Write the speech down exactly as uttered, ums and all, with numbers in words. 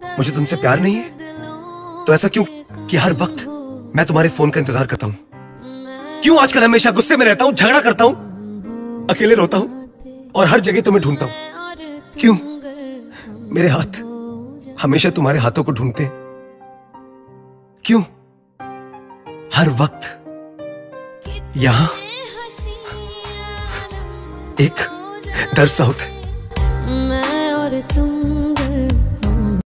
मुझे तुमसे प्यार नहीं है तो ऐसा क्यों कि हर वक्त मैं तुम्हारे फोन का इंतजार करता हूं? क्यों आजकल हमेशा गुस्से में रहता हूं, झगड़ा करता हूं, अकेले रोता हूं और हर जगह तुम्हें ढूंढता हूं? क्यों मेरे हाथ हमेशा तुम्हारे हाथों को ढूंढते? क्यों हर वक्त यहां एक दर्द सा होता है? मैं और तुम